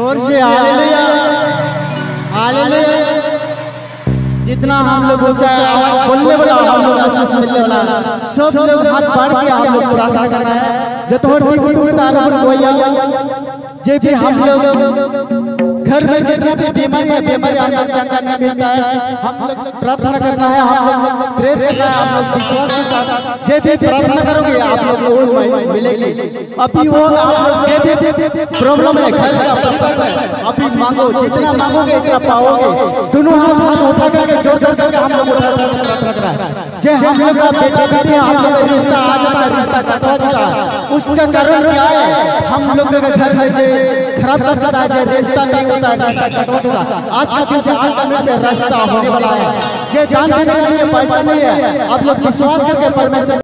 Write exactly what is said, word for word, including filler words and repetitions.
जोर से hallelujah hallelujah. जितना हम लोग ऊंचा आवाज बोलने वाला हम लोग आशीष मिलने वाला, सब लोग हाथ बढ़ के हम लोग प्रार्थना करना है। जतोर कुटुंब में तारफन कोई आया जे भी हम लोग घर में जितना भी बीमारी है बीमारी हम लोग चंगा नहीं मिलता है, हम लोग प्रार्थना करना है, हम लोग प्रेयर करना है, हम लोग विश्वास के साथ जे भी प्रार्थना करोगे आप लोग को मिलेगी। अभी वो आप लोग जे भी प्रॉब्लम है घर का परिवार में अभी मांगो, जितना मांगोगे इतना पाओगे। दोनों हाथ हाथ उठा करके जोर जोर करके हम लोग प्रार्थना करना है। जे हम लोग का बेटे बेटी हम लोग का रिश्ता आ जाता है, रिश्ता कटवा जाता है, उसका कारण क्या है? हम लोग के घर में जे खराब कर देता है, जे रिश्ता नहीं होता है, रिश्ता कटवा देता है। आज का दिन से आज का मिनट से रिश्ता होने वाला है। ये दान देने के लिए पैसा नहीं है, आप लोग विश्वास करके परमेश्वर